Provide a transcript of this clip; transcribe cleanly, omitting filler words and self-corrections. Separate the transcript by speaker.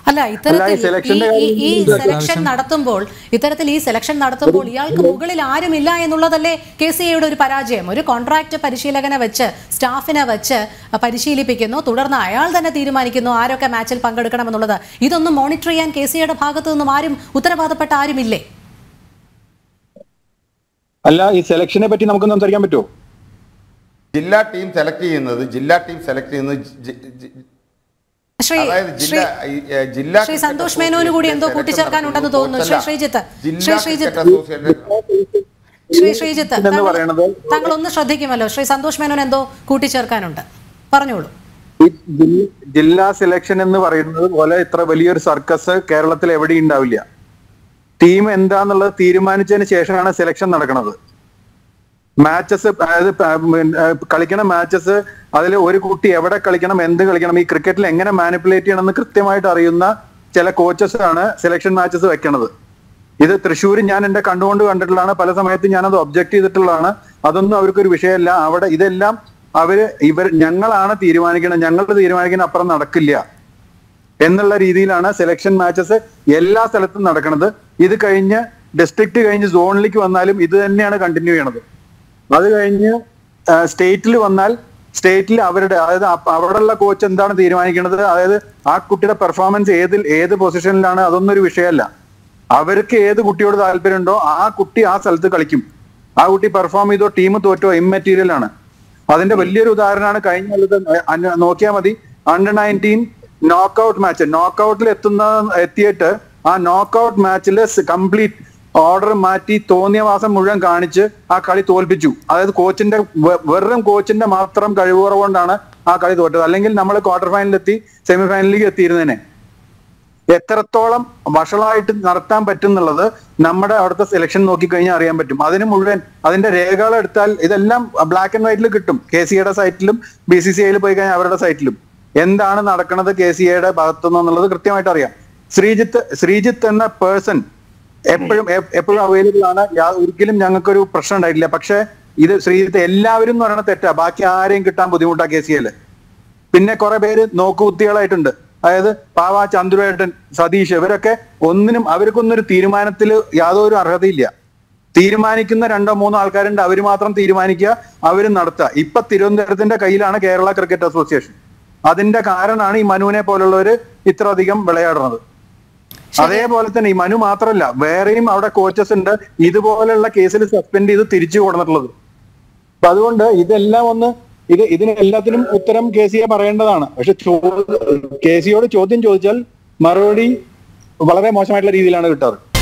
Speaker 1: അല്ല, ഈ സെലക്ഷൻ നടത്തുമ്പോൾ ഇയാൾക്ക് മുകളിൽ ആരുമില്ല എന്നുള്ളതല്ലേ KCAയുടെ ഒരു പരാജയം. ഒരു കോൺട്രാക്ട് പരിശീലകനെ വെച്ച്, സ്റ്റാഫിനെ വെച്ച് പരിശീലിപ്പിക്കുന്നു, തുടർന്ന് അയാൾ തന്നെ തീരുമാനിക്കുന്നു ആരൊക്കെ മാച്ചിൽ പങ്കെടുക്കണമെന്നുള്ളത്. ഇതൊന്നും മോണിറ്റർ ചെയ്യാൻ KCAയുടെ ഭാഗത്തു നിന്നും ആരും ഉത്തരവാദപ്പെട്ട ആരുമില്ലേ?
Speaker 2: അല്ല, ഈ സെലക്ഷനെ പറ്റി നമുക്ക് സംസാരിക്കാൻ പറ്റുമോ?
Speaker 3: ജില്ലാ ടീം സെലക്ട് ചെയ്യുന്നത്
Speaker 1: ശ്രീ സന്തോഷ് മേനോന് കൂടി എന്തോ കൂട്ടിച്ചേർക്കാനുണ്ടെന്ന് തോന്നുന്നു. ശ്രീജിത്ത് താങ്കൾ ഒന്ന് ശ്രദ്ധിക്കുമല്ലോ. ശ്രീ സന്തോഷ് മേനോൻ എന്തോ കൂട്ടിച്ചേർക്കാനുണ്ട്, പറഞ്ഞോളൂ.
Speaker 2: ജില്ലാ സെലക്ഷൻ എന്ന് പറയുന്നത് പോലെ ഇത്ര വലിയൊരു സർക്കസ് കേരളത്തിൽ എവിടെയും ഉണ്ടാവില്ല. ടീം എന്താന്നുള്ളത് തീരുമാനിച്ചതിന് ശേഷമാണ് സെലക്ഷൻ നടക്കുന്നത്. മാച്ചസ്, അതായത് കളിക്കണ മാച്ചസ്, അതിൽ ഒരു കുട്ടി എവിടെ കളിക്കണം, എന്ത് കളിക്കണം, ഈ ക്രിക്കറ്റിൽ എങ്ങനെ മാനിപ്പുലേറ്റ് ചെയ്യണം എന്ന് കൃത്യമായിട്ട് അറിയുന്ന ചില കോച്ചസ് ആണ് സെലക്ഷൻ മാച്ചസ് വെക്കണത്. ഇത് തൃശ്ശൂർ ഞാൻ എന്റെ കണ്ടിട്ടുള്ളതാണ്. പല സമയത്ത് ഞാനത് ഒബ്ജക്ട് ചെയ്തിട്ടുള്ളതാണ്. അതൊന്നും അവർക്കൊരു വിഷയമല്ല. അവിടെ ഇതെല്ലാം ഞങ്ങളാണ് തീരുമാനിക്കണം, ഞങ്ങൾ തീരുമാനിക്കുന്ന അപ്പുറം നടക്കില്ല എന്നുള്ള രീതിയിലാണ് സെലക്ഷൻ മാച്ചസ് എല്ലാ സ്ഥലത്തും നടക്കുന്നത്. ഇത് കഴിഞ്ഞ് ഡിസ്ട്രിക്ട് കഴിഞ്ഞ് സോണിലേക്ക് വന്നാലും ഇത് തന്നെയാണ് കണ്ടിന്യൂ ചെയ്യണത്. അത് കഴിഞ്ഞ് സ്റ്റേറ്റിൽ വന്നാൽ സ്റ്റേറ്റിൽ അതായത് അവിടെയുള്ള കോച്ച് എന്താണ് തീരുമാനിക്കുന്നത്, അതായത് ആ കുട്ടിയുടെ പെർഫോമൻസ് ഏത് പൊസിഷനിലാണ്, അതൊന്നും ഒരു വിഷയമല്ല. അവർക്ക് ഏത് കുട്ടിയോട് താല്പര്യമുണ്ടോ ആ കുട്ടി ആ സ്ഥലത്ത് കളിക്കും. ആ കുട്ടി പെർഫോം ചെയ്തോ ടീം തോറ്റോ ഇമ്മെറ്റീരിയൽ ആണ്. അതിന്റെ വലിയൊരു ഉദാഹരണമാണ് കഴിഞ്ഞ നോക്കിയാൽ മതി. അണ്ടർ-19 നോക്കൌട്ട് മാച്ച്, നോക്കൌട്ടിൽ എത്തിയിട്ട് ആ നോക്കൌട്ട് മാച്ചിൽ കംപ്ലീറ്റ് ഓർഡർ മാറ്റി തോന്നിയ മാസം മുഴുവൻ കാണിച്ച് ആ കളി തോൽപ്പിച്ചു. അതായത് വെറും കോച്ചിന്റെ മാത്രം കഴിവുറവ് കൊണ്ടാണ് ആ കളി തോറ്റത്. അല്ലെങ്കിൽ നമ്മൾ ക്വാർട്ടർ ഫൈനലിലെത്തി സെമി ഫൈനലിലേക്ക് എത്തിയിരുന്നേനെ. എത്രത്തോളം വഷളായിട്ട് നടത്താൻ പറ്റും എന്നുള്ളത് നമ്മുടെ അവിടുത്തെ സെലക്ഷൻ നോക്കിക്കഴിഞ്ഞാൽ അറിയാൻ പറ്റും. അതിന് മുഴുവൻ അതിന്റെ രേഖകൾ എടുത്താൽ ഇതെല്ലാം ബ്ലാക്ക് ആൻഡ് വൈറ്റിൽ കിട്ടും. KCAയുടെ സൈറ്റിലും BCCIയിൽ പോയി കഴിഞ്ഞാൽ അവരുടെ സൈറ്റിലും എന്താണ് നടക്കുന്നത് KCAയുടെ ഭാഗത്തുനിന്ന് എന്നുള്ളത് കൃത്യമായിട്ട് അറിയാം. ശ്രീജിത്ത് എന്ന പേഴ്സൺ എപ്പോഴും അവൈലബിൾ ആണ്. ഒരിക്കലും ഞങ്ങൾക്കൊരു പ്രശ്നം ഉണ്ടായിട്ടില്ല. പക്ഷെ ഇത് ശ്രീജിത്ത് എല്ലാവരും എന്ന് പറയുന്നത് തെറ്റാ. ബാക്കി ആരെയും കിട്ടാൻ ബുദ്ധിമുട്ടാ KCAയിൽ. പിന്നെ കുറെ പേര് നോക്കുകുത്തികളായിട്ടുണ്ട്. അതായത് പാവ, ചന്ദ്രുവേട്ടൻ, സതീഷ്, ഇവരൊക്കെ അവർക്കൊന്നും ഒരു തീരുമാനത്തിൽ യാതൊരു അർഹതയില്ല. തീരുമാനിക്കുന്ന 2-3 ആൾക്കാരുണ്ട്, അവര് മാത്രം തീരുമാനിക്കുക, അവര് നടത്തുക. ഇപ്പൊ തിരുവനന്തപുരത്തിന്റെ കയ്യിലാണ് കേരള ക്രിക്കറ്റ് അസോസിയേഷൻ. അതിന്റെ കാരണമാണ് ഈ മനുവിനെ പോലുള്ളവര് ഇത്ര അധികം വിളയാടുന്നത്. അതേപോലെ തന്നെ ഈ മനു മാത്രമല്ല, വേറെയും അവിടെ കോച്ചസ് ഉണ്ട് ഇതുപോലുള്ള കേസിൽ സസ്പെൻഡ് ചെയ്ത് തിരിച്ചു കൊടുത്തിട്ടുള്ളത്. അപ്പൊ അതുകൊണ്ട് ഇതിനെല്ലാത്തിനും ഉത്തരം KCA പറയേണ്ടതാണ്. പക്ഷെ KCAയോട് ചോദ്യം ചോദിച്ചാൽ മറുപടി വളരെ മോശമായിട്ടുള്ള രീതിയിലാണ് കിട്ടാറ്.